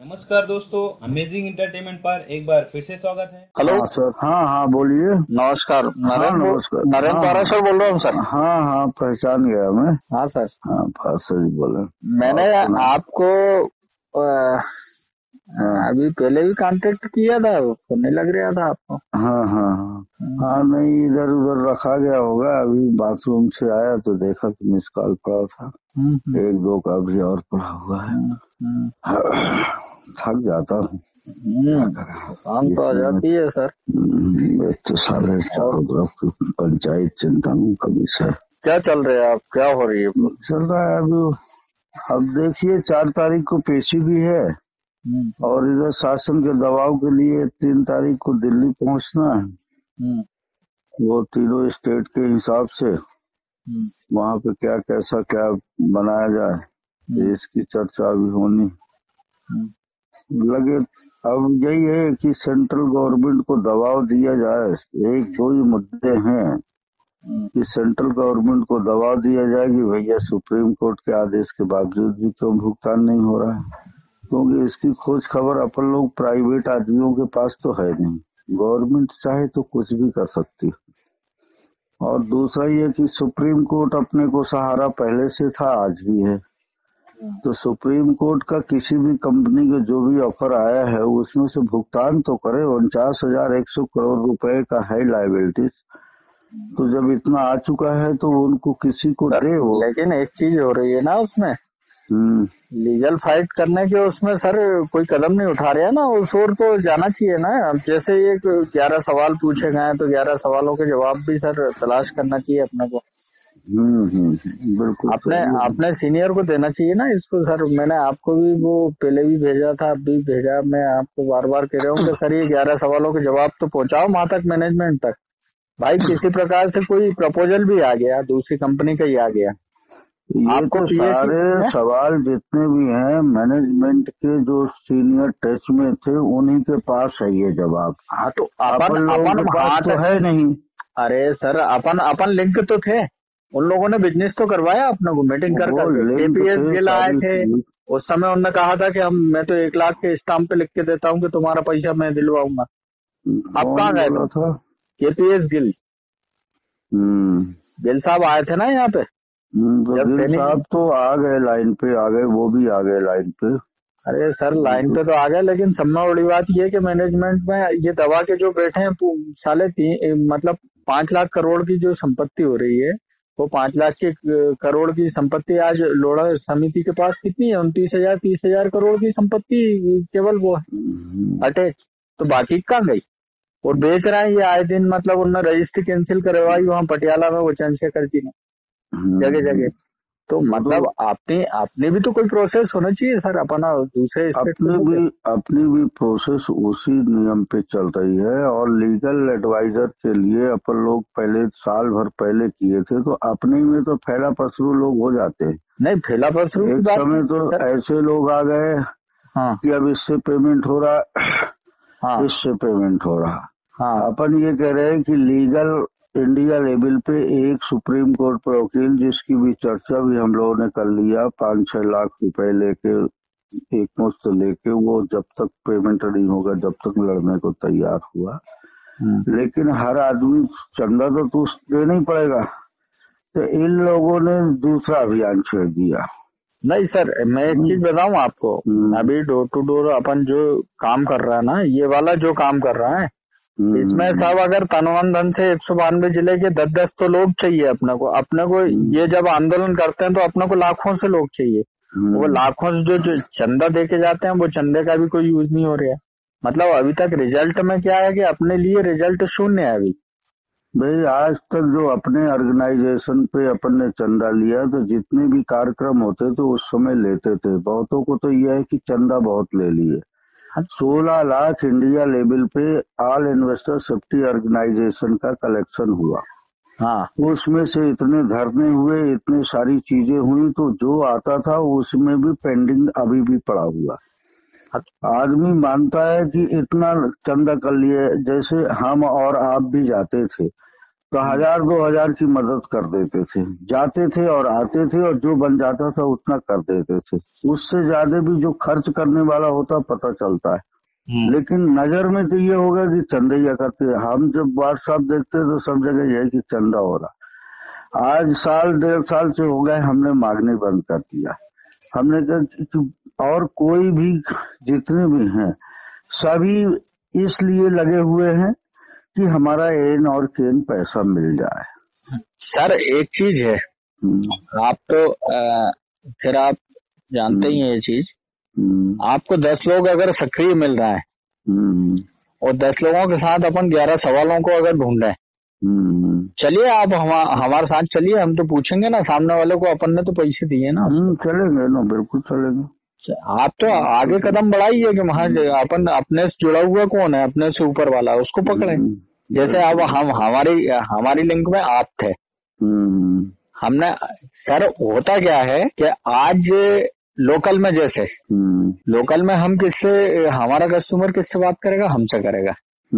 नमस्कार दोस्तों, amazing entertainment पर एक बार फिर से स्वागत है। हेलो। हाँ सर, हाँ हाँ बोलिए। नमस्कार। हाँ नमस्कार। नरेंद्र हाँ पारा हाँ सर बोल रहा हूँ सर। हाँ हाँ पहचान गया मैं। हाँ सर। हाँ पास जी बोले। मैंने और सुना। आपको अ, हाँ अभी पहले भी कांटेक्ट किया था, फोन नहीं लग रहा था आपको। हाँ हाँ हाँ हाँ, नहीं इधर उधर रखा गया होगा। अभी बाथरूम से आया तो देखा कि मिस कॉल पड़ा था। हम्म, एक दो का भी और पड़ा हुआ है। हम्म, हम्म, थक जाता हूँ, क्या करें। थकान तो आ इतने में जाती है सर। एक तो साले और चारों तरफ की पंचायत चिंता में कभी से क्या चल रहा है, आप क्या हो रही है? चल रहा है अभी। अब देखिए 4 तारीख को पेशी भी है हम्म, और इधर शासन के दबाव के लिए 3 तारीख को दिल्ली पहुंचना है। हम्म, वो तीनों स्टेट के हिसाब से हम्म, वहां पे क्या कैसा क्या बनाया जाए, हम्म, इसकी चर्चा अभी होनी हम्म, लगे। अब यही है कि सेंट्रल गवर्नमेंट को दबाव दिया जाए। एक दो ही मुद्दे हैं हम्म, कि सेंट्रल गवर्नमेंट को दबाव दिया जाए कि भैया सुप्रीम कोर्ट के आदेश के बावजूद भी क्यों भुगतान नहीं हो रहा है, क्योंकि इसकी खोज खबर अपन लोग प्राइवेट आदमियों के पास तो है नहीं। गवर्नमेंट चाहे तो कुछ भी कर सकती है। और दूसरा ये कि सुप्रीम कोर्ट अपने को सहारा पहले से था, आज भी है। तो सुप्रीम कोर्ट का किसी भी कंपनी के जो भी ऑफर आया है उसमें से भुगतान तो करे। 49,100 करोड़ रुपए का है लाइबिलिटीज। तो जब इतना आ चुका है तो उनको किसी को सर, दे वो। लेकिन एक चीज हो रही है ना उसमें, हम्म। लीगल फाइट करने के उसमें सर कोई कदम नहीं उठा रहे हैं ना। उस ओर तो जाना चाहिए ना। अब जैसे ये 11 सवाल पूछे गए हैं तो 11 सवालों के जवाब भी सर तलाश करना चाहिए अपने को। बिल्कुल आपने सही है। आपने सीनियर को देना चाहिए ना इसको सर। मैंने आपको भी वो पहले भी भेजा था, अब भी भेजा। मैं आपको बार बार कह रहा हूँ कि सर ये 11 सवालों के जवाब तो पहुंचाओ वहां तक, मैनेजमेंट तक। भाई किसी प्रकार से कोई प्रपोजल भी आ गया, दूसरी कंपनी का ही आ गया, ये आपको तो पीएससी सारे है। सवाल जितने भी हैं मैनेजमेंट के जो सीनियर टच में थे उन्हीं के पास है ये जवाब। हाँ तो अपन अपन लोगों अपन के पास वहां तो तक। है नहीं। अरे सर, अपन अपन लिंक तो थे। उन लोगों ने बिजनेस तो करवाया अपने को, मीटिंग कर वो करके। लिंक केपीएस थे गिल आए सारी थे। चीज। उस समय उन्होंने कहा था कि मैं तो 1 लाख के स्टाम्प पे लिख के देता हूँ कि तुम्हारा पैसा मैं दिलवाऊंगा। आप कौन कहाँ गए बोला तुम? था? केपीएस गिल। हम्म। गिल साहब आए थे ना यहाँ पे तो जब गिल ट्रेनिंग। साहब तो आ गए लाइन पे, आ गए, वो भी आ गए लाइन पे। अरे सर, लाइन पे तो आ गए, लेकिन सब में बड़ी बात ये है कि मैनेजमेंट में ये दबा के जो बैठे हैं साले मतलब 5 लाख करोड़ की जो संपत्ति हो रही है, वो 5 लाख की करोड़ की संपत्ति आज लोढ़ा समिति के पास कितनी है? 29,000 30,000 करोड़ की संपत्ति केवल वो है हम्म, अटैच। तो बाकी कहाँ गई? और बेच रहे हैं ये आए दिन। मतलब उन्होंने रजिस्ट्री कैंसिल करवाई वहां पटियाला में, वो चंद्रशेखर जी ने, जगह हम्म, जगह। तो वो तो मतलब आपने आपने भी तो कोई प्रोसेस होना चाहिए सर, अपना दूसरे स्टेट से बोले। अपनी भी प्रोसेस उसी नियम पे चल रही है। और लीगल एडवाइजर के लिए अपन लोग पहले साल भर पहले किए थे, तो अपने में तो फैला पसरू लोग हो जाते हैं। नहीं, फैला पसरू की एक बात समय नहीं तो सर। ऐसे लोग आ गए हाँ, कि अब इससे पेमेंट हो रहा, हाँ, इससे पेमेंट हो रहा। हाँ, अपन ये कह रहे हैं कि लीगल इंडिया लेवल पे एक सुप्रीम कोर्ट पर वकील, जिसकी भी चर्चा भी हम लोगों ने कर लिया, 5-6 लाख रुपए लेके एक मुश्त लेके, वो जब तक पेमेंट नहीं होगा जब तक लड़ने को तैयार हुआ। लेकिन हर आदमी चंदा तो देना ही पड़ेगा। तो इन लोगों ने दूसरा अभियान छेड़ दिया। नहीं सर, मैं एक चीज बताऊं आपको। हम्म, अभी डोर टू डोर अपन जो काम कर रहा है ना, ये वाला जो काम कर रहा है, इसमें हम्म, सब अगर तनवन धन से 192 जिले के 10-10 तो लोग चाहिए अपने को। हम्म, ये जब आंदोलन करते हैं तो अपने को लाखों से लोग चाहिए। वो हम्म। लाखों से जो चंदा दे के जाते हैं, वो चंदे का भी कोई यूज नहीं हो रहा है। मतलब अभी तक रिजल्ट में क्या है कि अपने लिए रिजल्ट शून्य है अभी। भाई आज तक जो अपने ऑर्गेनाइजेशन पे अपन ने चंदा लिया, तो जितने भी कार्यक्रम होते तो उस समय लेते थे। बहुतों को तो यह है कि चंदा बहुत ले लिए। 16 लाख इंडिया लेवल पे ऑल इन्वेस्टर सेफ्टी ऑर्गेनाइजेशन का कलेक्शन हुआ। हाँ, उसमें से इतने धरने हुए, इतने सारी चीजें हुई, तो जो आता था उसमें भी पेंडिंग अभी भी पड़ा हुआ। आदमी मानता है कि इतना चंदा कर लिए। जैसे हम और आप भी जाते थे तो 1000-2000 की मदद कर देते थे, जाते थे और आते थे, और जो बन जाता था उतना कर देते थे। उससे ज्यादा भी जो खर्च करने वाला होता पता चलता है, लेकिन नजर में तो ये होगा कि चंदैया करते। हम जब व्हाट्सएप देखते तो सब जगह यही कि चंदा हो रहा। आज 1.5 साल से हो गए हमने मांगने बंद कर दिया। हमने कहा और कोई भी जितने भी हैं सभी इसलिए लगे हुए हैं कि हमारा एन और केन पैसा मिल जाए। सर एक चीज है, आप तो फिर आप जानते ही हैं ये चीज, आपको 10 लोग अगर सक्रिय मिल रहा है और 10 लोगों के साथ अपन 11 सवालों को अगर ढूंढे, चलिए आप हमारे साथ चलिए, हम तो पूछेंगे ना सामने वाले को, अपन ने तो पैसे दिए ना। चलेंगे ना, बिल्कुल चलेंगे। आप तो आगे कदम बढ़ाइए कि वहाँ अपन अपने से जुड़ा हुआ कौन है, अपने से ऊपर वाला, उसको पकड़े। जैसे अब हम हमारी लिंक में आप थे, हमने सर होता क्या है कि आज लोकल में जैसे लोकल में हम किससे, हमारा कस्टमर किससे बात करेगा, हमसे करेगा।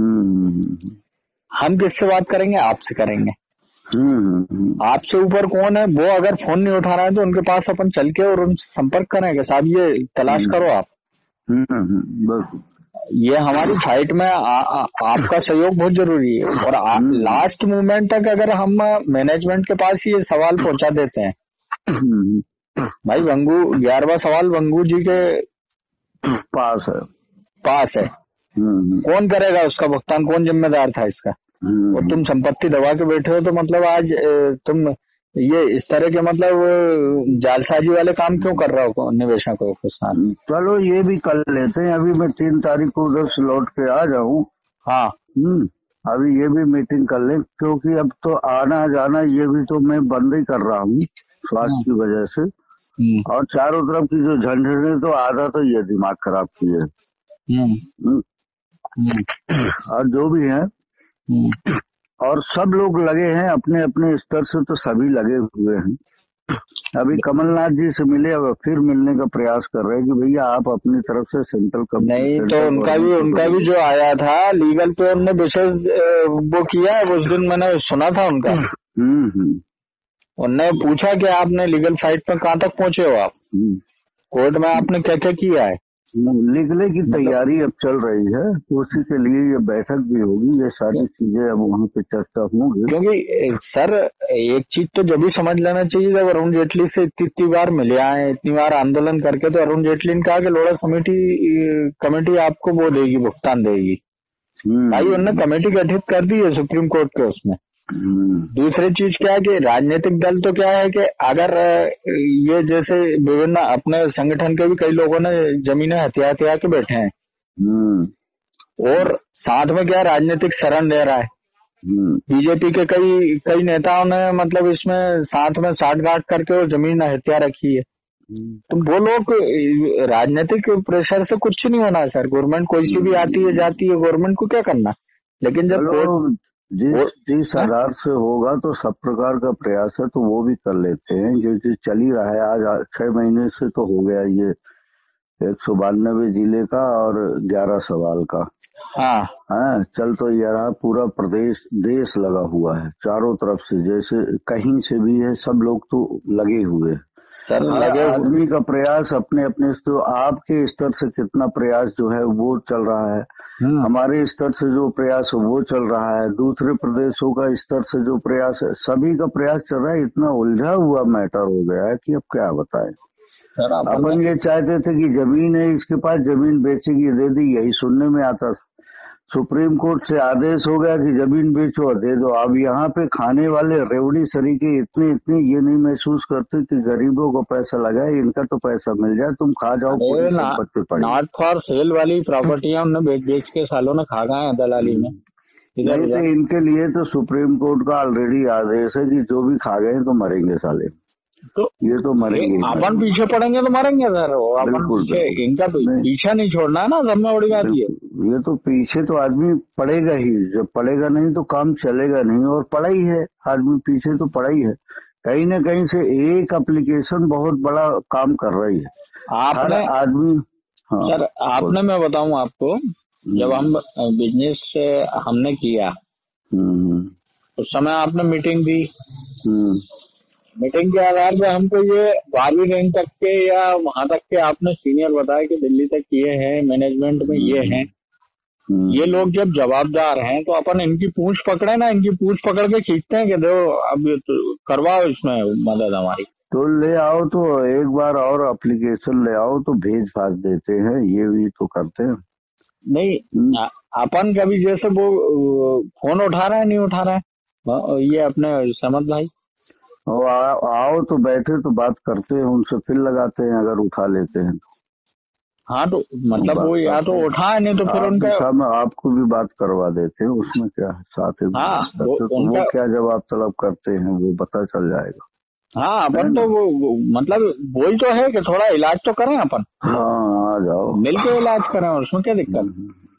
हम किससे बात करेंगे, आपसे करेंगे। आपसे ऊपर कौन है, वो अगर फोन नहीं उठा रहा है तो उनके पास अपन चल के और उनसे संपर्क करेंगे, साहब ये तलाश करो आप। ये हमारी फाइट में आपका सहयोग बहुत जरूरी है। और लास्ट मोमेंट तक अगर हम मैनेजमेंट के पास ये सवाल पहुंचा देते हैं, भाई वंगू 11वां सवाल वंगू जी के पास है, कौन करेगा उसका भुगतान, कौन जिम्मेदार था इसका। और तुम संपत्ति दबा के बैठे हो, तो मतलब आज तुम ये इस तरह के मतलब जालसाजी वाले काम क्यों कर रहा हो निवेशकों के साथ। चलो ये भी कर लेते हैं, अभी मैं 3 तारीख को उधर से लौट के आ जाऊँ। हाँ अभी ये भी मीटिंग कर लें, क्योंकि अब तो आना जाना ये भी तो मैं बंद ही कर रहा हूँ स्वास्थ्य की वजह से। और चारों तरफ की जो झंझट है, तो आधा तो ये दिमाग खराब की है। और जो भी है, और सब लोग लगे हैं अपने अपने स्तर से, तो सभी लगे हुए हैं। अभी कमलनाथ जी से मिले, अब फिर मिलने का प्रयास कर रहे हैं कि भैया आप अपनी तरफ से सेंट्रल नहीं तो उनका भी जो आया था लीगल पे, उनने विशेष वो किया है, उस दिन मैंने सुना था उनका। उनने पूछा कि आपने लीगल फाइट में कहाँ तक पहुंचे हो आप, कोर्ट में आपने क्या क्या किया है। लिखने की तैयारी अब चल रही है, उसी के लिए ये बैठक भी होगी, ये सारी चीजें अब वहाँ पे चर्चा होंगी। क्योंकि सर एक चीज तो जब भी समझ लेना चाहिए, जब अरुण जेटली से इतनी बार मिले आए, इतनी बार आंदोलन करके, तो अरुण जेटली ने कहा कि लोढ़ा कमेटी आपको वो देगी, भुगतान देगी। भाई उन्होंने कमेटी गठित कर दी है सुप्रीम कोर्ट के उसमें। दूसरी चीज क्या है कि राजनीतिक दल तो क्या है कि अगर ये जैसे विभिन्न अपने संगठन के भी कई लोगों ने जमीनें हथिया के बैठे हैं, और साथ में क्या राजनीतिक शरण ले रहा है। बीजेपी के कई नेताओं ने मतलब इसमें साथ में साठगांठ करके वो जमीन हत्या रखी है। तो वो लोग राजनीतिक प्रेशर से कुछ नहीं होना है सर, गवर्नमेंट कोई सी भी आती है जाती है, गवर्नमेंट को क्या करना। लेकिन जब जिस आधार से होगा तो सब प्रकार का प्रयास है, तो वो भी कर लेते हैं। जो चीज चल ही रहा है, आज 6 महीने से तो हो गया ये 192 जिले का और 11 सवाल का। हाँ चल तो ये रहा, पूरा प्रदेश देश लगा हुआ है चारों तरफ से, जैसे कहीं से भी है, सब लोग तो लगे हुए हैं। सर आदमी का प्रयास अपने अपने, तो आपके स्तर से कितना प्रयास जो है वो चल रहा है, हमारे स्तर से जो प्रयास है वो चल रहा है, दूसरे प्रदेशों का स्तर से जो प्रयास है, सभी का प्रयास चल रहा है। इतना उलझा हुआ मैटर हो गया है कि अब क्या बताएं। अपन ये चाहते थे कि जमीन है इसके पास, जमीन बेचेगी, दे दी, यही सुनने में आता था। सुप्रीम कोर्ट से आदेश हो गया कि जमीन बेचो दे दो। अब यहाँ पे खाने वाले रेवड़ी सरीके इतने ये नहीं महसूस करते कि गरीबों को पैसा लगाए, इनका तो पैसा मिल जाए, तुम खा जाओ, पूरी संपत्ति पड़ी। नॉट फॉर सेल वाली प्रॉपर्टियां उन्होंने बेच के सालों ने खा गए हैं दलाली में। नहीं तो इनके लिए तो सुप्रीम कोर्ट का ऑलरेडी आदेश है कि जो भी खा गए तो मरेंगे साले, तो ये तो मरेंगे। अपन पीछे पड़ेंगे तो मरेंगे सर, अपन पीछे, इनका पीछा नहीं छोड़ना है ना, सबसे बड़ी बात ये तो पीछे तो आदमी पड़ेगा ही, जब पड़ेगा नहीं तो काम चलेगा नहीं, और पड़ा ही है आदमी, पीछे तो पड़ा ही है। कहीं न कहीं से एक एप्लीकेशन बहुत बड़ा काम कर रही है आपने आदमी। हाँ, सर आपने, मैं बताऊं आपको, जब हम बिजनेस हमने किया उस समय आपने मीटिंग दी, हम्म, मीटिंग के आधार पे हमको ये 12वीं रैंक तक के या वहां तक के आपने सीनियर बताया कि दिल्ली तक ये है, मैनेजमेंट में ये है, ये लोग जब जवाबदार हैं तो अपन इनकी पूंछ पकड़े ना, इनकी पूंछ पकड़ के खींचते हैं कि दो अब ये तो करवाओ इसमें मदद हमारी। तो ले आओ, तो एक बार और एप्लीकेशन ले आओ तो भेज भाज देते हैं, ये भी तो करते हैं। नहीं अपन कभी जैसे वो फोन उठा रहा है नहीं उठा रहा है ये अपने समद भाई, और आओ तो बैठे तो बात करते हैं उनसे, फिर लगाते हैं अगर उठा लेते हैं तो। हाँ तो मतलब वो या तो उठाए नहीं तो फिर उनका सामने आपको भी बात करवा देते हैं, उसमें क्या है, साथ ही हाँ वो क्या जवाब तलब करते हैं वो पता चल जाएगा। हाँ अपन तो वो मतलब वही तो है कि थोड़ा इलाज तो करें अपन, हाँ आ जाओ मिलके इलाज करें, उसमें क्या दिक्कत।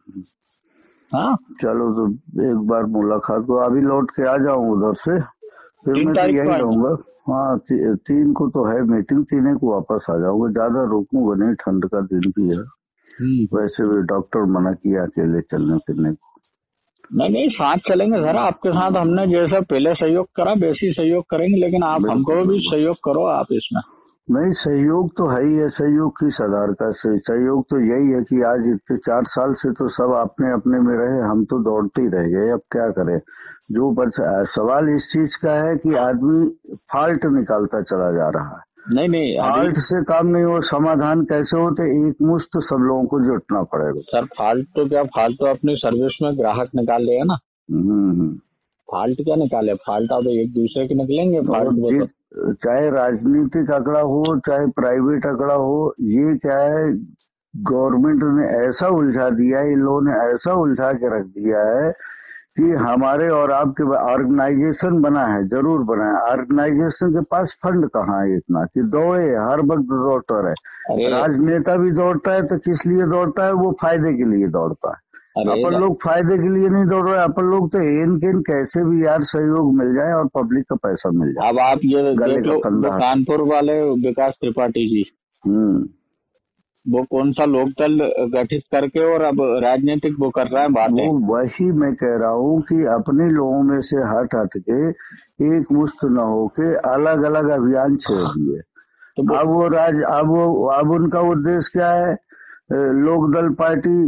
हाँ चलो तो एक बार मुलाकात को, अभी लौट के आ जाऊं उधर से, फिर मैं तो यही रहूंगा। हाँ 3 को तो है मीटिंग, 3 को वापस आ जाऊंगा, ज्यादा रुकूंगा नहीं, ठंड का दिन भी है। वैसे भी डॉक्टर मना किया अकेले चलने फिरने को। नहीं साथ चलेंगे सर, आपके साथ हमने जैसा पहले सहयोग करा वैसे सहयोग करेंगे, लेकिन आप हमको भी सहयोग करो आप इसमें। नहीं सहयोग तो है ही है, सहयोग किस आधार का सहयोग तो यही है कि आज इतने 4 साल से तो सब अपने अपने में रहे, हम तो दौड़ते ही रह गए, अब क्या करें। जो सवाल इस चीज का है कि आदमी फॉल्ट निकालता चला जा रहा है। नहीं फॉल्ट से काम नहीं हो, समाधान कैसे होते, एक मुश्त सब लोगों को जुटना पड़ेगा। सर फॉल्ट तो क्या, फॉल्ट तो अपनी सर्विस में ग्राहक निकाल लेगा ना, फॉल्ट क्या निकाले, फॉल्ट अब एक दूसरे के निकलेंगे फॉल्ट। चाहे राजनीतिक आंकड़ा हो चाहे प्राइवेट आंकड़ा हो, ये क्या है, गवर्नमेंट ने ऐसा उलझा दिया है, इन लोगों ने ऐसा उलझा के रख दिया है कि हमारे और आपके ऑर्गेनाइजेशन बना है, जरूर बना है, ऑर्गेनाइजेशन के पास फंड कहाँ है इतना कि दौड़े, हर वक्त दौड़ता रहे। राजनेता भी दौड़ता है तो किस लिए दौड़ता है, वो फायदे के लिए दौड़ता है। अपन लोग फायदे के लिए नहीं दौड़ रहे, अपन लोग तो एन कैसे भी यार सहयोग मिल जाए और पब्लिक का पैसा मिल जाए। अब आप ये देख लो कानपुर वाले विकास त्रिपाठी जी, वो कौन सा लोकदल गठित करके और अब राजनीतिक वो कर रहा है बातें। वही मैं कह रहा हूँ कि अपने लोगों में से हट के एक मुश्त न होके अलग अलग अभियान छेड़ दिए। तो अब उनका उद्देश्य क्या है, लोकदल पार्टी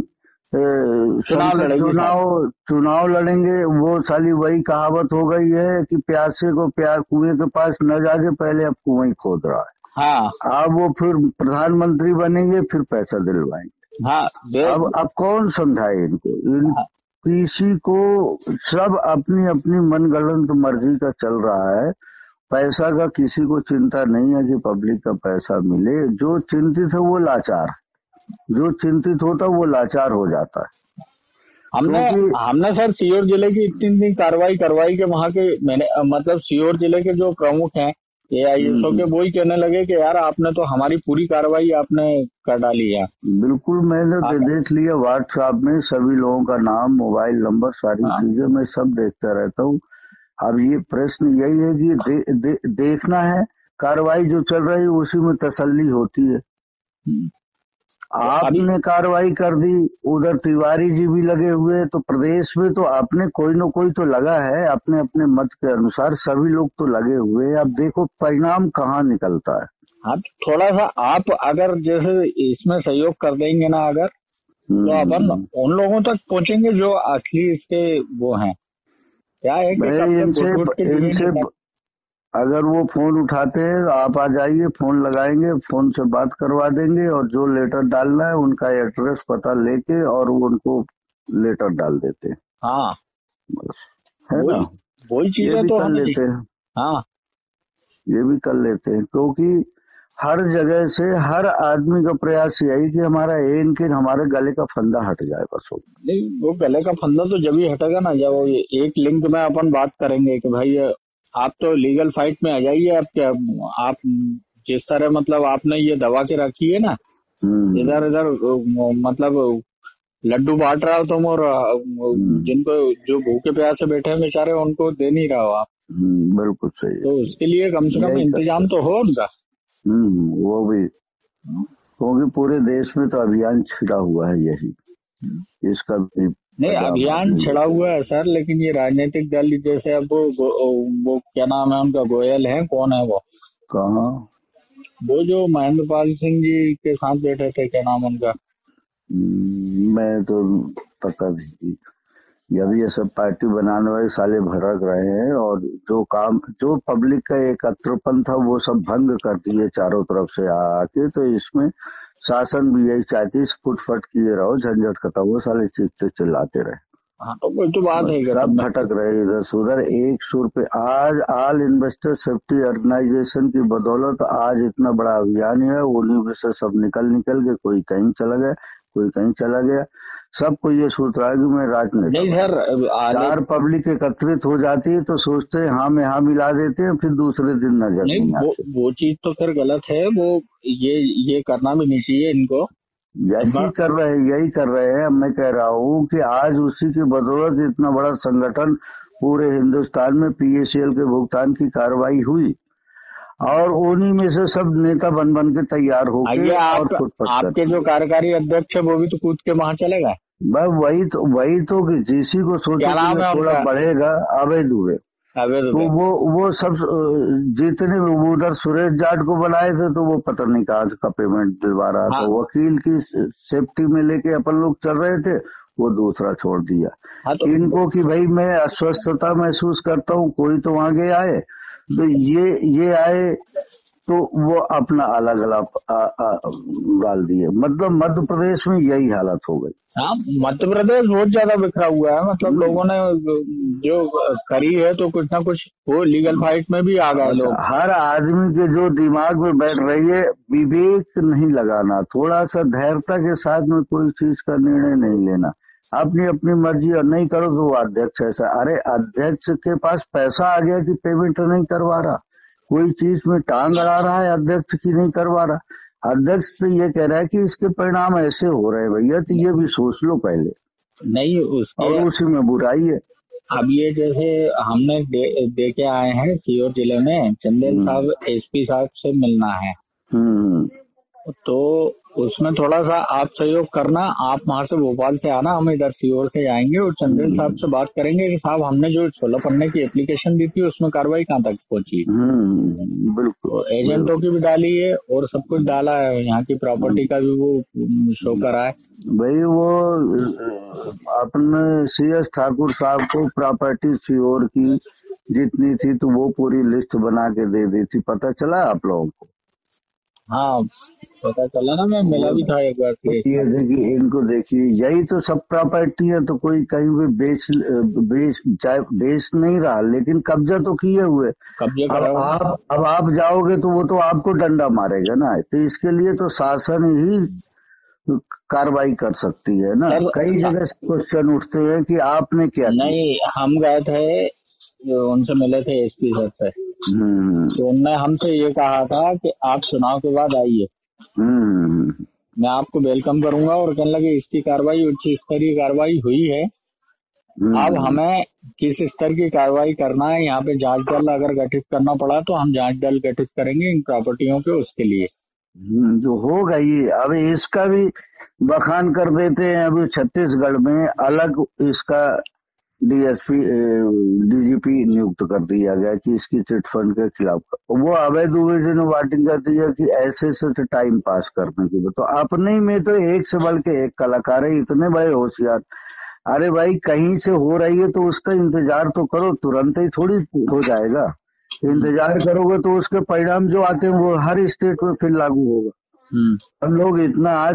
चुनाव लड़ेंगे, वो साली वही कहावत हो गई है कि प्यासे को कुएं के पास न जाके पहले अब कुएं खोद रहा है। हाँ अब वो फिर प्रधानमंत्री बनेंगे, फिर पैसा दिलवाएंगे। हाँ अब कौन समझाए इनको, किसी को सब अपनी अपनी मनगढ़ंत मर्जी का चल रहा है, पैसा का किसी को चिंता नहीं है कि पब्लिक का पैसा मिले। जो चिंतित है वो लाचार, जो चिंतित होता वो लाचार हो जाता है। हमने सर सीहोर जिले की इतनी कार्रवाई करवाई कि वहाँ के मतलब सीहोर जिले के जो प्रमुख हैं AISO के, वो ही कहने लगे कि यार आपने तो हमारी पूरी कार्रवाई आपने कर डाली है। बिल्कुल मैंने देख लिया व्हाट्सएप में सभी लोगों का नाम, मोबाइल नंबर, सारी चीजें मैं सब देखता रहता हूँ। अब ये प्रश्न यही है कि देखना है, कार्रवाई जो चल रही है उसी में तसल्ली होती है। आपने कार्रवाई कर दी, उधर तिवारी जी भी लगे हुए, तो प्रदेश में तो आपने कोई न कोई तो लगा है, अपने अपने मत के अनुसार सभी लोग तो लगे हुए। अब देखो परिणाम कहाँ निकलता है। हाँ थोड़ा सा आप अगर जैसे इसमें सहयोग कर देंगे ना अगर, तो अपन उन लोगों तक पहुंचेंगे जो असली इसके वो हैं। क्या है कि इनसे अगर वो फोन उठाते हैं आप आ जाइए, फोन लगाएंगे, फोन से बात करवा देंगे, और जो लेटर डालना है उनका एड्रेस पता लेके और वो उनको लेटर डाल देते हैं। हाँ बस है ना, वही चीजें तो कर लेते हैं। हाँ ये भी कर लेते हैं, क्योंकि हर जगह से हर आदमी का प्रयास यही कि हमारा हमारे गले का फंदा हट जाए बस। नहीं वो गले का फंदा तो जब ही हटेगा ना, जब वो एक लिंक में अपन बात करेंगे कि भाई आप तो लीगल फाइट में आ जाइए। आप जिस तरह मतलब आपने ये दबा के रखी है ना, इधर इधर मतलब लड्डू बांट रहा हो तुम, और जिनको जो भूखे प्यासे बैठे हैं बेचारे उनको दे नहीं रहा हो आप। बिल्कुल सही। तो उसके लिए कम से कम इंतजाम तो हो उनका। वो भी, क्योंकि पूरे देश में तो अभियान छिड़ा हुआ है यही, इसका भी नहीं, अभियान छिड़ा हुआ है सर, लेकिन ये राजनीतिक दल जैसे अब वो क्या नाम है उनका, गोयल है, कौन है वो, कहाँ? वो जो महेंद्र पाल सिंह जी के साथ बैठे थे, क्या नाम उनका? मैं तो पता नहीं। जब ये सब पार्टी बनाने वाले साले भड़क रहे हैं और जो पब्लिक का एकत्रपन था वो सब भंग कर दिए चारों तरफ से आके, तो इसमें शासन भी यही चाहती है, फुटफट किए रहो, झंझट खत्म, वो साले चीखते चिल्लाते रहे। हाँ, तो कोई तो बात है सब भटक रहे इधर से उधर, एक सुर पे। आज ऑल इन्वेस्टर सेफ्टी ऑर्गेनाइजेशन की बदौलत आज इतना बड़ा अभियान है, उन्हीं में से सब निकल के कोई कहीं चला गया, कोई कहीं चला गया। सबको ये सोच रहा है कि मैं राजनीति नहीं सर, चार पब्लिक एकत्रित हो जाती है तो सोचते हैं हाँ में हाँ मिला देते हैं, फिर दूसरे दिन नजर नहीं आते। वो चीज तो फिर गलत है, वो ये करना भी नहीं चाहिए इनको। यही कर रहे हैं। मैं कह रहा हूँ कि आज उसी की बदौलत इतना बड़ा संगठन पूरे हिंदुस्तान में पीएसीएल के भुगतान की कार्रवाई हुई, और उन्हीं में से सब नेता बन के तैयार हो गए। आपके जो कार्यकारी अध्यक्ष है वो भी तो कूद के वहां चलेगा। बस वही तो कि जिसी को सोचे थोड़ा बढ़ेगा, अवैध दुबे, तो वो सब जितने उधर सुरेश जाट को बनाए थे तो वो पता नहीं कहाँ का पेमेंट दिलवा रहा था। वकील की सेफ्टी में लेके अपन लोग चल रहे थे, वो दूसरा छोड़ दिया। तो इनको कि भाई मैं अस्वस्थता महसूस करता हूँ, कोई तो आगे आए, तो ये आए तो वो अपना अलग डाल दिए। मतलब मध्य प्रदेश में यही हालत हो गई। हाँ, मध्य प्रदेश बहुत ज्यादा बिखरा हुआ है, मतलब लोगों ने जो करी है तो कुछ ना कुछ वो लीगल फाइट में भी आ गए लोग। हर आदमी के जो दिमाग में बैठ रही है, विवेक नहीं लगाना, थोड़ा सा धैर्यता के साथ में कोई चीज का निर्णय नहीं लेना, अपनी मर्जी और नहीं करो तो वो अध्यक्ष ऐसा। अरे अध्यक्ष के पास पैसा आ गया कि पेमेंट नहीं करवा रहा, कोई चीज में टांग अड़ा रहा है, अध्यक्ष की नहीं करवा रहा। अध्यक्ष से ये कह रहा है कि इसके परिणाम ऐसे हो रहे हैं भैया, तो ये भी सोच लो पहले। नहीं और उसी में बुराई है। अब ये जैसे हमने दे के आए हैं सीहोर जिले में, चंदेल साहब एसपी साहब से मिलना है, तो उसमें थोड़ा सा आप सहयोग करना। आप वहाँ से भोपाल से आना, हम इधर सीहोर से आएंगे और चंदेल साहब से बात करेंगे कि साहब हमने जो 16 पन्ने की एप्लीकेशन दी थी उसमें कार्रवाई कहाँ तक पहुंची। बिल्कुल, एजेंटों की भी डाली है और सब कुछ डाला है, यहाँ की प्रॉपर्टी का भी वो शो करा है। भाई वो अपने CS ठाकुर साहब को प्रॉपर्टी सीहोर की जितनी थी तो वो पूरी लिस्ट बना के दे दी थी, पता चला आप लोगों को? हाँ पता चला ना, मैं मिला भी था एक बार। ये देखिए, इनको देखिए, यही तो सब प्रॉपर्टी है, तो कोई कहीं भी बेच नहीं रहा, लेकिन कब्जा तो किए हुए। अब आप जाओगे तो वो तो आपको डंडा मारेगा ना, तो इसके लिए तो शासन ही कार्रवाई कर सकती है ना। कई जगह क्वेश्चन उठते हैं कि आपने क्या नहीं, हम गए थे, उनसे मिले थे एसपी सर से, तो उनने हमसे ये कहा था कि आप चुनाव के बाद आइए, मैं आपको वेलकम करूंगा। और कहने लगे इसकी कार्रवाई उच्च स्तरीय कार्रवाई हुई है, अब हमें किस स्तर की कार्रवाई करना है, यहाँ पे जांच दल अगर गठित करना पड़ा तो हम जांच दल गठित करेंगे इन प्रॉपर्टियों के, उसके लिए जो होगा ये। अब इसका भी बखान कर देते हैं, अभी छत्तीसगढ़ में अलग इसका DGP नियुक्त कर दिया गया कि इसकी चिटफंड के खिलाफ। वो अवैध ने वाटिंग कर दिया कि ऐसे से टाइम पास करने के लिए। तो अपने में तो एक से बढ़ के एक कलाकार है, इतने बड़े होशियार। अरे भाई, कहीं से हो रही है तो उसका इंतजार तो करो, तुरंत ही थोड़ी हो जाएगा। इंतजार करोगे तो उसके परिणाम जो आते हैं वो हर स्टेट में फिर लागू होगा। हम लोग इतना आज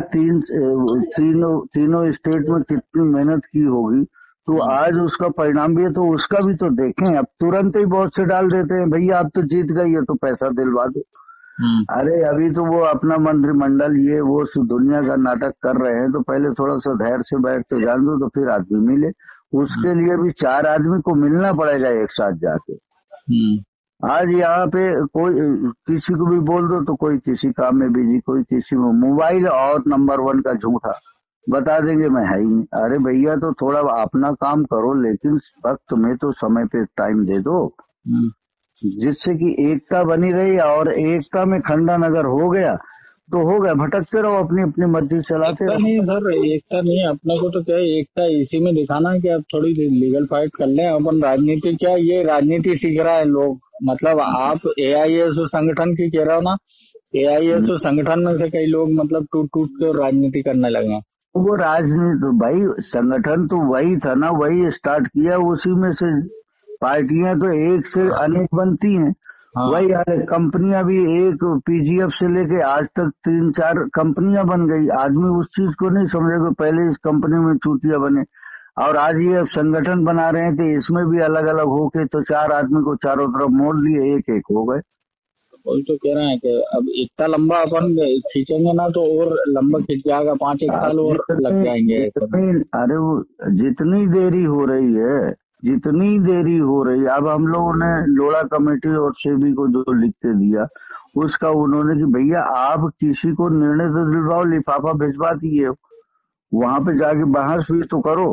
तीनों स्टेट में कितनी मेहनत की होगी, तो आज उसका परिणाम भी है, तो उसका भी तो देखें। अब तुरंत ही बहुत से डाल देते हैं, भैया आप तो जीत गई है तो पैसा दिलवा दो। अरे अभी तो वो अपना मंत्रिमंडल ये वो दुनिया का नाटक कर रहे हैं, तो पहले थोड़ा सा धैर्य से बैठ के जान दो तो फिर आदमी मिले। उसके लिए भी 4 आदमी को मिलना पड़ेगा एक साथ जाके। आज यहाँ पे कोई किसी को भी बोल दो तो कोई किसी काम में बिजी, कोई किसी में मोबाइल, और नंबर 1 का झूठा बता देंगे मैं है ही नहीं। अरे भैया तो थोड़ा अपना काम करो, लेकिन वक्त में तो समय पे टाइम दे दो, जिससे कि एकता बनी रही। और एकता में खंडन अगर हो गया तो हो गया, भटकते रहो, अपनी अपनी मर्जी चलाते एकता रहो। नहीं सर, एकता नहीं है अपने को, तो क्या है, एकता इसी में दिखाना है कि अब थोड़ी लीगल फाइट कर लें अपन। राजनीति क्या, ये राजनीति सीख रहा है लोग। मतलब आप एआईएसओ संगठन की कह रहे हो ना, एआईएसओ संगठन में से कई लोग मतलब टूट टूट के और राजनीति करने लगे हैं। वो राजनीति तो भाई, संगठन तो वही था ना, वही स्टार्ट किया, उसी में से पार्टियां तो एक से अनेक बनती हैं। हाँ। वही हाल है, कंपनियां भी एक पीजीएफ से लेके आज तक 3-4 कंपनियां बन गई। आदमी उस चीज को नहीं समझेगा, पहले इस कंपनी में चूतिया बने और आज ये संगठन बना रहे हैं, तो इसमें भी अलग अलग होके तो 4 आदमी को चारों तरफ मोड़ लिए, एक एक हो गए। वही तो कह रहे हैं कि अब इतना लंबा अपन खींचेंगे ना तो और लंबा खींच जाएगा, 5-1 साल और लग जाएंगे। अरे वो जितनी देरी हो रही है, जितनी देरी हो रही है, अब हम लोगों ने लोढ़ा कमेटी और सेबी को जो लिख के दिया, उसका उन्होंने कि भैया आप किसी को निर्णय तो दिलवाओ, लिफाफा भिजवा दिए, वहां पे जाके बहस भी तो करो।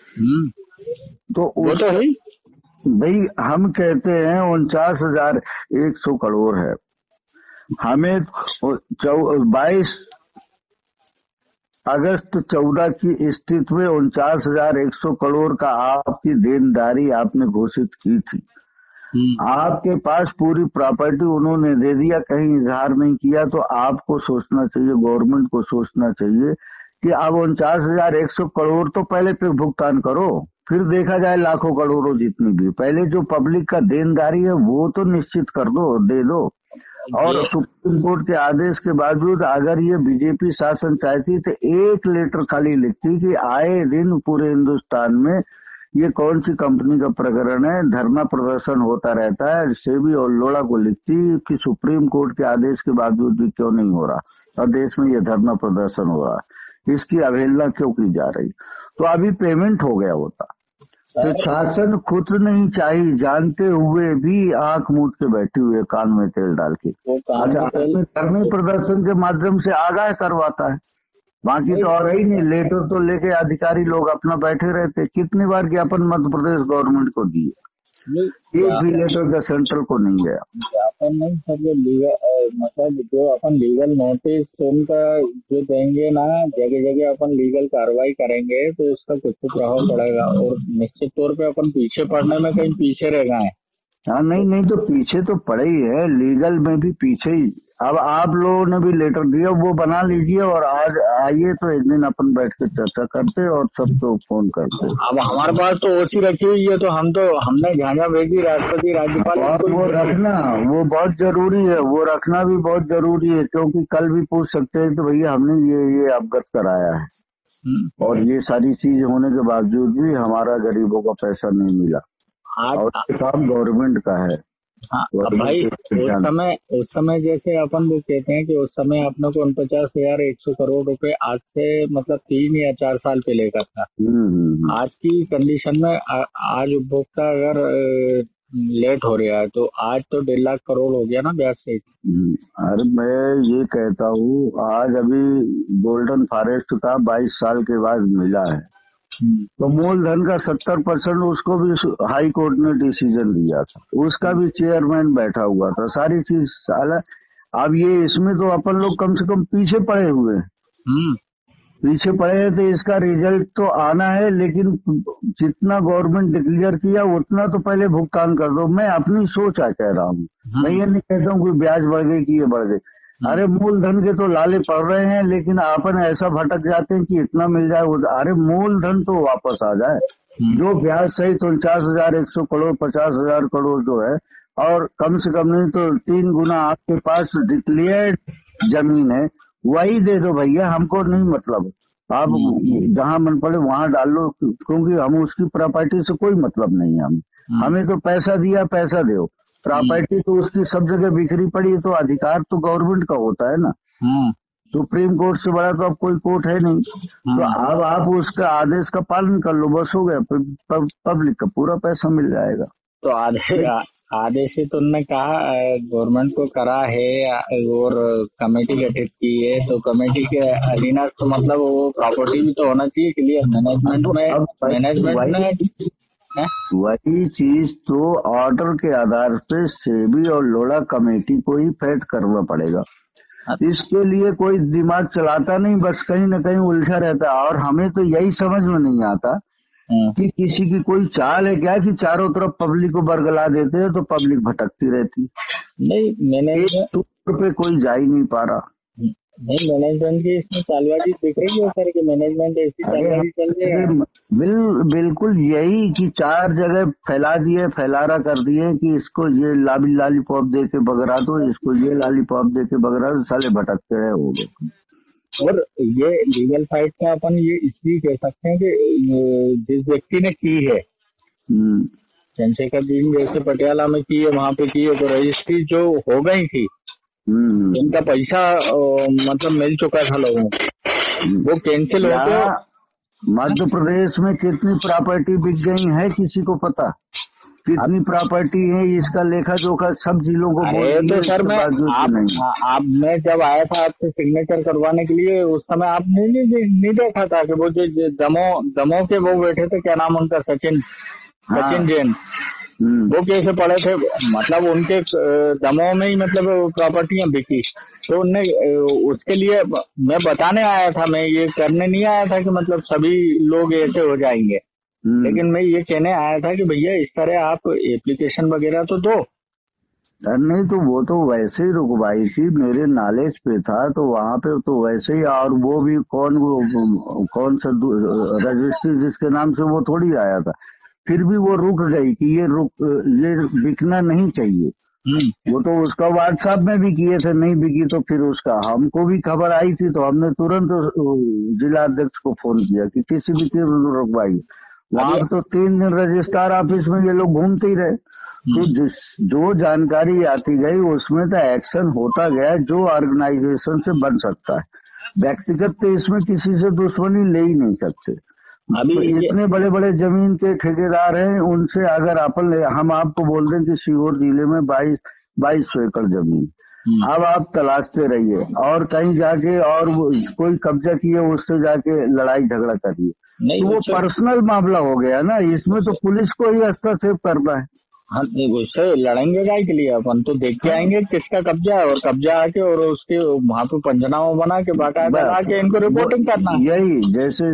तो वो तो है। भाई हम कहते हैं 49,100 करोड़ है, हमें 22 अगस्त 14 की स्थिति में 49,100 करोड़ का आपकी देनदारी आपने घोषित की थी। आपके पास पूरी प्रॉपर्टी उन्होंने दे दिया, कहीं इजहार नहीं किया, तो आपको सोचना चाहिए, गवर्नमेंट को सोचना चाहिए कि अब 49,100 करोड़ तो पहले पे भुगतान करो, फिर देखा जाए लाखों करोड़ों जितनी भी, पहले जो पब्लिक का देनदारी है वो तो निश्चित कर दो, दे दो। और सुप्रीम कोर्ट के आदेश के बावजूद अगर ये बीजेपी शासन चाहती तो एक लेटर खाली लिखती कि आए दिन पूरे हिंदुस्तान में ये कौन सी कंपनी का प्रकरण है, धरना प्रदर्शन होता रहता है, सेबी और लोढ़ा को लिखती कि सुप्रीम कोर्ट के आदेश के बावजूद भी क्यों नहीं हो रहा और देश में ये धरना प्रदर्शन हो रहा, इसकी अवहेलना क्यों की जा रही, तो अभी पेमेंट हो गया होता। तो शासन खुद नहीं चाहिए जानते हुए भी आंख मूंद के बैठी हुई है, कान में तेल डाल के। धरने प्रदर्शन के माध्यम से आगाह करवाता है, बाकी तो और ही नहीं, लेटर तो लेके अधिकारी लोग अपना बैठे रहते। कितनी बार ज्ञापन मध्य प्रदेश गवर्नमेंट को दिए, एक भी लेटर का सेंट्रल को नहीं गया। ज्ञापन नहीं सर, जो लीगल मतलब जो अपन लीगल नोटिस उनका जो देंगे ना, जगह जगह अपन लीगल कार्रवाई करेंगे तो उसका कुछ तो प्रभाव पड़ेगा और निश्चित तौर पे अपन पीछे पड़ने में कहीं पीछे रह गए। हाँ नहीं तो पीछे तो पड़े ही है, लीगल में भी पीछे ही। अब आप लोगों ने भी लेटर दिया, वो बना लीजिए और आज आइए तो एक दिन अपन बैठ के चर्चा करते और सबको फोन करते। अब हमारे पास तो ओसी रखी हुई है, तो हमने झांझा भेजी राष्ट्रपति राज्यपाल, और वो रखना वो बहुत जरूरी है, वो रखना भी बहुत जरूरी है, क्योंकि कल भी पूछ सकते हैं तो भैया हमने ये अवगत कराया है और ये सारी चीज होने के बावजूद भी हमारा गरीबों का पैसा नहीं मिला और काम गवर्नमेंट का है। हाँ भाई, उस समय जैसे अपन लोग कहते हैं कि उस समय अपने को 49,100 करोड़ रुपए आज से मतलब 3 या 4 साल पहले का था। आज की कंडीशन में आज उपभोक्ता अगर लेट हो रहा है तो आज तो 1.5 लाख करोड़ हो गया ना ब्याज से। अरे मैं ये कहता हूँ, आज अभी गोल्डन फॉरेस्ट का 22 साल के बाद मिला है, तो मूलधन का 70% उसको भी हाई कोर्ट ने डिसीजन दिया था, उसका भी चेयरमैन बैठा हुआ था, सारी चीज साला। अब ये इसमें तो अपन लोग कम से कम पीछे पड़े हुए हैं, पीछे पड़े हैं, तो इसका रिजल्ट तो आना है, लेकिन जितना गवर्नमेंट डिक्लेयर किया उतना तो पहले भुगतान कर दो। मैं अपनी सोच कह रहा हूँ, मैं ये नहीं कहता हूँ कोई ब्याज बढ़ गई कि ये बढ़ गई। अरे मूलधन के तो लाले पड़ रहे हैं, लेकिन अपन ऐसा भटक जाते हैं कि इतना मिल जाए, अरे मूलधन तो वापस आ जाए। जो ब्याज सहित 49,100 करोड़ 50,000 करोड़ जो है, और कम से कम नहीं तो 3 गुना आपके पास डिक्लेयर्ड जमीन है, वही दे दो भैया, हमको नहीं मतलब। आप जहां मन पड़े वहां डाल लो, क्योंकि हम उसकी प्रॉपर्टी से कोई मतलब नहीं है। हमें तो पैसा दिया, पैसा दो, प्रॉपर्टी तो उसकी सब जगह बिखरी पड़ी है, तो अधिकार तो गवर्नमेंट का होता है ना। सुप्रीम कोर्ट से बड़ा तो अब कोई कोर्ट है नहीं, तो अब आप उसका आदेश का पालन कर लो, बस हो गया, पब्लिक का पूरा पैसा मिल जाएगा। तो आदेश से तो उन्होंने कहा गवर्नमेंट को करा है और कमेटी गठित की है, तो कमेटी के अधीनस्थ तो मतलब वो प्रॉपर्टी भी तो होना चाहिए क्लियर मैनेजमेंट में वही चीज तो ऑर्डर के आधार पे सेबी और लोढ़ा कमेटी को ही फैट करना पड़ेगा। इसके लिए कोई दिमाग चलाता नहीं, बस कहीं न कहीं उलझा रहता है। और हमें तो यही समझ में नहीं आता कि किसी की कोई चाल है क्या कि चारों तरफ पब्लिक को बरगला देते हैं तो पब्लिक भटकती रहती। नहीं मैनेजमेंट टूर पे कोई जा ही नहीं पा रहा। नहीं, मैनेजमेंट की इसमें चालबाजी दिख रही है सर, कि मैनेजमेंट ऐसी चालबाजी चल रही है। बिल्कुल यही कि 4 जगह फैलारा कर दिए कि इसको ये लॉलीपॉप दे के बगरा दो, इसको ये लॉलीपॉप दे के बगरा दो, साले भटकते रहे वो लोग। और ये लीगल फाइट का अपन ये इसलिए कह सकते हैं कि जिस व्यक्ति ने की है, चंद्रशेखर जी ने जैसे पटियाला में की है, वहाँ पे की है, तो रजिस्ट्री जो हो गई थी, इनका पैसा मतलब मिल चुका था लोगों को, वो कैंसिल हो गया। मध्य प्रदेश में कितनी प्रॉपर्टी बिक गई है किसी को पता? कितनी प्रॉपर्टी है इसका लेखा जोखा सब जिलों को बोल दिया। तो सर मैं जब आया था आपसे सिग्नेचर करवाने के लिए, उस समय आप नहीं देखा था कि वो जो दमोह के वो बैठे थे, क्या नाम उनका, सचिन जैन, वो कैसे पड़े थे, मतलब उनके दमोह में ही मतलब प्रॉपर्टियां बिकी। तो उनने उसके लिए मैं बताने आया था, मैं ये करने नहीं आया था कि मतलब सभी लोग ऐसे हो जाएंगे, लेकिन मैं ये कहने आया था कि भैया इस तरह आप एप्लीकेशन वगैरह तो दो। नहीं तो वो तो वैसे ही रुकवाई थी, मेरे नॉलेज पे था तो वहाँ पे तो वैसे ही। और वो भी कौन सा रजिस्ट्री जिसके नाम से वो थोड़ी आया था, फिर भी वो रुक गई कि ये बिकना नहीं चाहिए। वो तो उसका व्हाट्सएप में भी किए थे, नहीं बिकी तो फिर उसका हमको भी खबर आई थी तो हमने तुरंत जिला अध्यक्ष को फोन किया कि किसी भी चीज रुकवाई। वहाँ तो 3 दिन रजिस्ट्रार ऑफिस में ये लोग घूमते ही रहे। तो जो जानकारी आती गई उसमें तो एक्शन होता गया जो ऑर्गेनाइजेशन से बन सकता है। व्यक्तिगत तो इसमें किसी से दुश्मनी ले ही नहीं सकते। अभी तो इतने बड़े बड़े जमीन के ठेकेदार हैं, उनसे अगर हम आपको बोल दें कि सीहोर जिले में 2200 एकड़ जमीन, अब आप तलाशते रहिए और कहीं जाके और कोई कब्जा किए उससे जाके लड़ाई झगड़ा करिए, तो वो पर्सनल मामला हो गया ना। इसमें तो पुलिस को ही हस्तक्षेप करना है। हाँ, उससे लड़ेंगे काय के लिए? अपन तो देख के आएंगे किसका कब्जा है, और कब्जा आके और उसके वहाँ पे पंचनामा बना के बाकायदा आके इनको रिपोर्टिंग करना। यही जैसे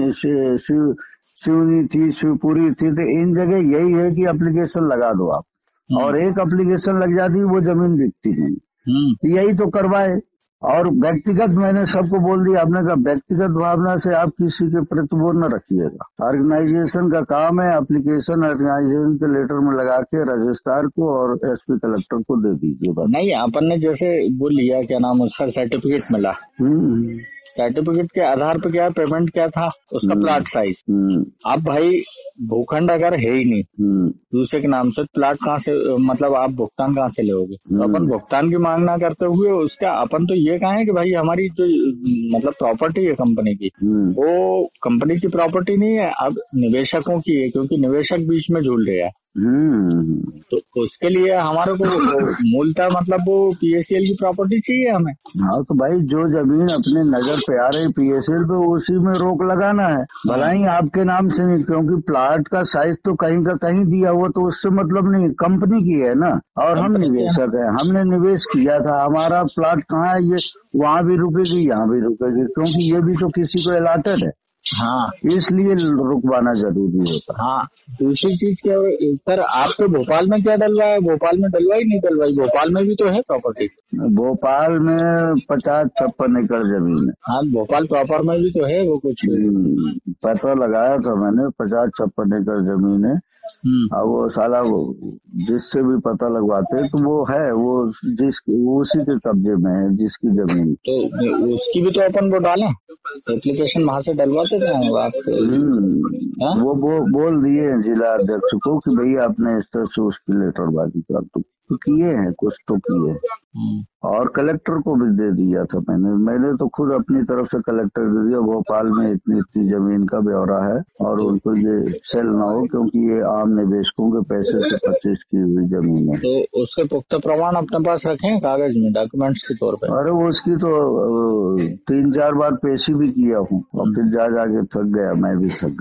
शिवनी थी, शिवपुरी थी, तो इन जगह यही है कि एप्लीकेशन लगा दो आप, और एक एप्लीकेशन लग जाती वो जमीन बिकती नहीं। यही तो करवाए। और व्यक्तिगत मैंने सबको बोल दिया, आपने कहा व्यक्तिगत भावना से आप किसी के प्रति वो न रखिएगा। ऑर्गेनाइजेशन का काम है एप्लीकेशन ऑर्गेनाइजेशन के लेटर में लगा के रजिस्ट्रार को और एसपी कलेक्टर को दे दीजिए बस। नहीं, अपन ने जैसे वो लिया, क्या नाम उसका, सर्टिफिकेट मिला, सर्टिफिकेट के आधार पे क्या पेमेंट क्या था उसका, प्लाट साइज। अब भाई भूखंड अगर है ही नहीं दूसरे के नाम से, प्लाट कहाँ से, मतलब आप भुगतान कहाँ से लोगे? तो अपन भुगतान की मांग ना करते हुए उसका अपन तो ये कहें कि भाई हमारी जो मतलब प्रॉपर्टी है कंपनी की, वो कंपनी की प्रॉपर्टी नहीं है, अब निवेशकों की है, क्योंकि निवेशक बीच में झूल रहे हैं। तो उसके लिए हमारे को मूलतः मतलब वो पीएसएल की प्रॉपर्टी चाहिए हमें। हाँ तो भाई जो जमीन अपने नजर पे आ रही पीएसएल पे, उसी में रोक लगाना है, भला ही आपके नाम से नहीं, क्योंकि प्लाट का साइज तो कहीं का कहीं दिया हुआ, तो उससे मतलब नहीं, कंपनी की है ना, और हम निवेशक है, हमने निवेश किया था, हमारा प्लाट कहाँ है, ये वहाँ भी रुकेगी यहाँ भी रुकेगी, क्योंकि ये भी तो किसी को अलॉटेड है। हाँ, इसलिए रुकवाना जरूरी होता है। हाँ, दूसरी चीज क्या है सर, आपको भोपाल में क्या डलवाया? भोपाल में डलवाई नहीं डलवाई? भोपाल में भी तो है प्रॉपर्टी। भोपाल में 50-56 एकड़ जमीन है। हाँ, भोपाल प्रॉपर में भी तो है वो कुछ। पता लगाया था मैंने, 50-56 एकड़ जमीन है। और वो साला जिससे भी पता लगवाते तो वो है, वो उसी के कब्जे में है जिसकी जमीन, तो उसकी भी तो अपन वो डालें, एप्लीकेशन वहाँ से डलवाते थे आप। वो बोल दिए हैं जिला अध्यक्ष को कि भैया आपने इस तरह से उसकी लेटरबाजी कर दो, तो किए हैं, कुछ तो किए। और कलेक्टर को भी दे दिया था मैंने तो खुद अपनी तरफ से कलेक्टर दे दिया, भोपाल में इतनी जमीन का ब्यौरा है और उनको ये सेल ना हो, क्योंकि ये आम निवेशकों के पैसे से परचेज की हुई जमीन है। तो उसके पुख्ता प्रमाण अपने पास रखें कागज में, डॉक्यूमेंट्स के तौर पर? अरे वो उसकी तो 3-4 बार पेशी भी किया हूँ, और फिर जाके थक गया, मैं भी थक गया।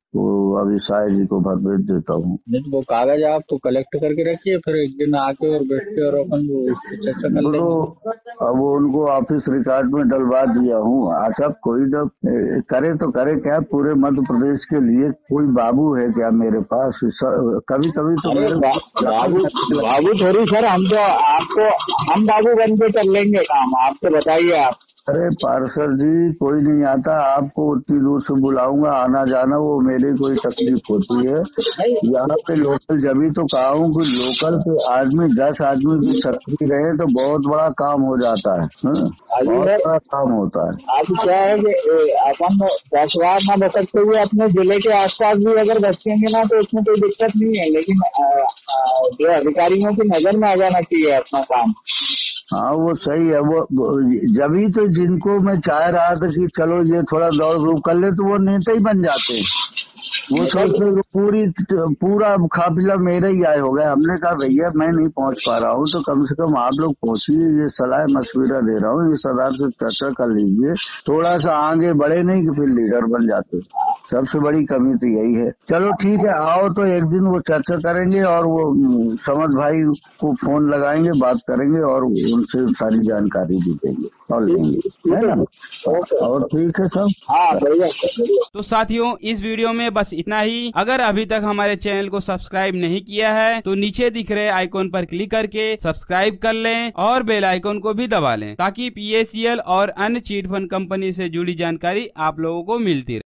तो अभी साय जी को भर भेज देता हूँ। नहीं तो वो कागज आप तो कलेक्ट करके रखिए, फिर एक दिन आके और बैठ के और अपन वो इस पे चर्चा कर लेंगे। तो अब वो उनको ऑफिस रिकॉर्ड में डलवा दिया हूँ। अच्छा कोई जब करे तो करे क्या, पूरे मध्य प्रदेश के लिए कोई बाबू है क्या मेरे पास? कभी कभी तो बाबू थोड़ी सर, हम तो आपको हम बाबू बन के कर लेंगे काम, आपको बताइए आप। अरे पार्षद जी कोई नहीं आता, आपको उतनी दूर से बुलाऊंगा, आना जाना वो मेरी कोई तकलीफ होती है। यहाँ पे लोकल जब तो कहा हूँ कि लोकल के आदमी 10 आदमी भी सक्रिय रहे तो बहुत बड़ा काम हो जाता है, बहुत बड़ा काम होता है। अब क्या है कि अपन 10 बार ना बसकते हुए अपने जिले के आसपास भी अगर बचेंगे ना तो उसमें कोई दिक्कत नहीं है, लेकिन जो अधिकारियों की नजर में आ जाना चाहिए अपना काम। हाँ वो सही है। वो जब ही तो जिनको मैं चाह रहा था कि चलो ये थोड़ा दौड़ धूप कर ले तो वो नेता ही बन जाते हैं। वो सोचते पूरा काफिला मेरे ही आए हो गए। हमने कहा भैया मैं नहीं पहुंच पा रहा हूँ तो कम से कम आप लोग पहुंचिए, ये सलाह मशविरा दे रहा हूँ, ये सरदार से चर्चा कर लीजिए, थोड़ा सा आगे बढ़े नहीं कि फिर लीडर बन जाते। सबसे बड़ी कमी तो यही है। चलो ठीक है, आओ तो एक दिन वो चर्चा करेंगे और वो समझ भाई को फोन लगाएंगे, बात करेंगे और उनसे सारी जानकारी दी देंगे और लेंगे, है ना? और ठीक है सब। हाँ बढ़िया। तो साथियों इस वीडियो में बस इतना ही। अगर अभी तक हमारे चैनल को सब्सक्राइब नहीं किया है तो नीचे दिख रहे आइकॉन पर क्लिक करके सब्सक्राइब कर लें और बेल आइकॉन को भी दबा लें ताकि PACL और अन्य चिट फंड कंपनी से जुड़ी जानकारी आप लोगों को मिलती रहे।